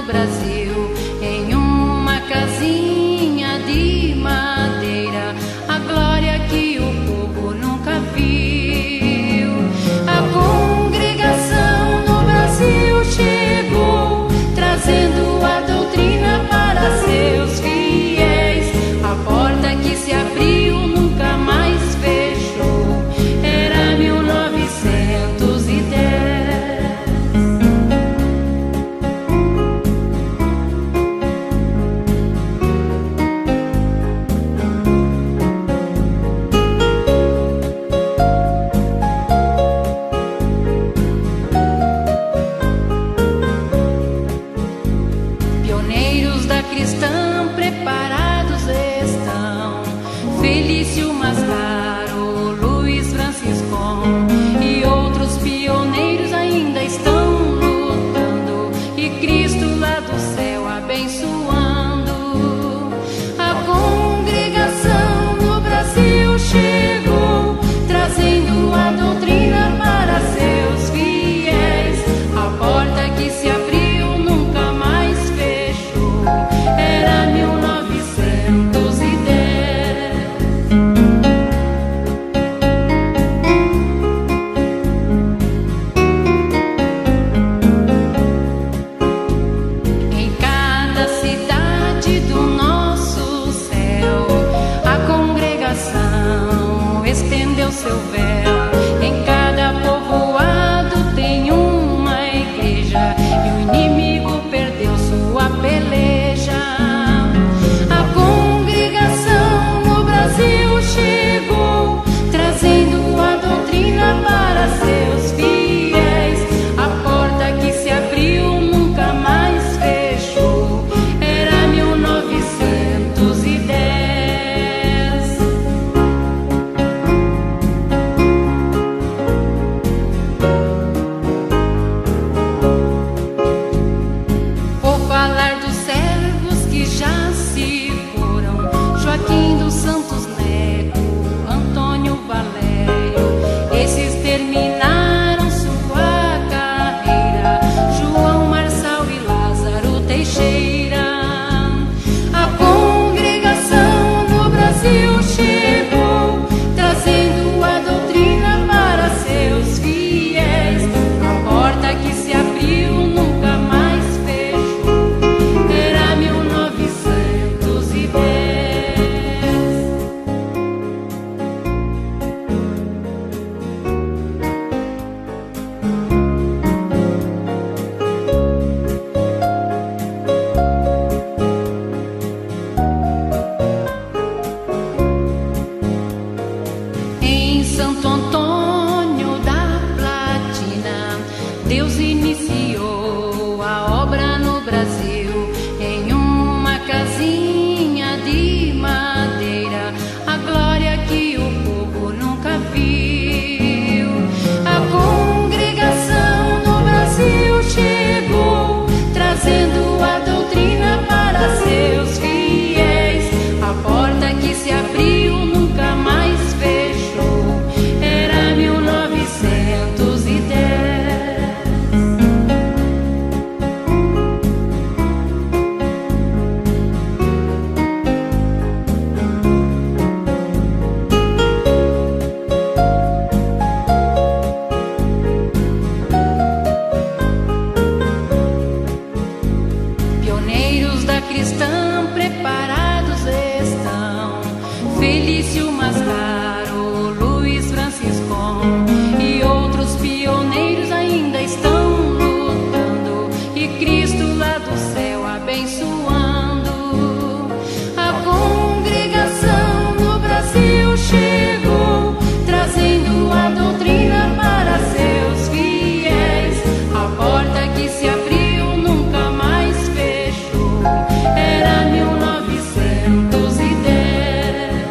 Brasil, em uma casinha de madeira, a glória que o povo nunca viu. A congregação no Brasil chegou, trazendo a doutrina para seus fiéis. A porta que se abriu nunca mais fechou, era 1910. Pioneiros da cristã preparados estão Felício Mascaro, Luiz Franciscon e outros pioneiros ainda estão lutando, e Cristo lá do céu abençoando. A congregação no Brasil chegou, trazendo a doutrina para seus fiéis. A porta que se abriu nunca mais fechou, era 1910. Em cada cidade do nosso céu, a congregação estendeu seu véu. Em cada povoado tem uma igreja, e o inimigo perdeu sua peleja. A congregação no Brasil chegou, trazendo a doutrina para seus fiéis. A porta que se abriu nunca mais fechou, era 1910. Vou falar dos servos que já se foram: Joaquim dos Santos Neto, Antônio Valério. Esses terminaram sua carreira, João Marçal e Lázaro Teixeira. A congregação no Brasil chegou, trazendo a doutrina para seus fiéis. A porta que se abriu nunca mais fechou, era 1910. Em Santo Antônio da Platina, Deus iniciou a obra no Brasil, em uma casinha de madeira, a glória que o povo nunca viu. A congregação no Brasil chegou, trazendo a doutrina para seus fiéis. A porta que se abriu nunca mais fechou, era 1910. Pioneiros da cristã preparados estão Felício Mascaro, Luiz Franciscon e outros pioneiros ainda estão lutando, e Cristo lá do céu abençoando. A congregação no Brasil chegou, trazendo a doutrina para seus fiéis. A porta que se abriu nunca mais fechou, era 1910.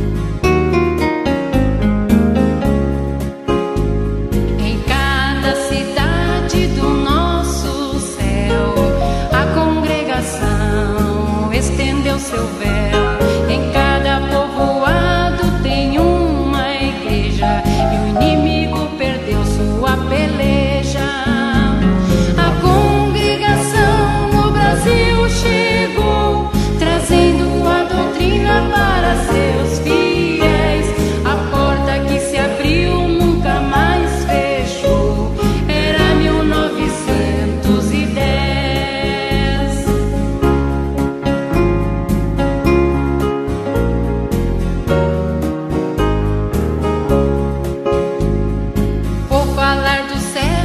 Em cada cidade falar do céu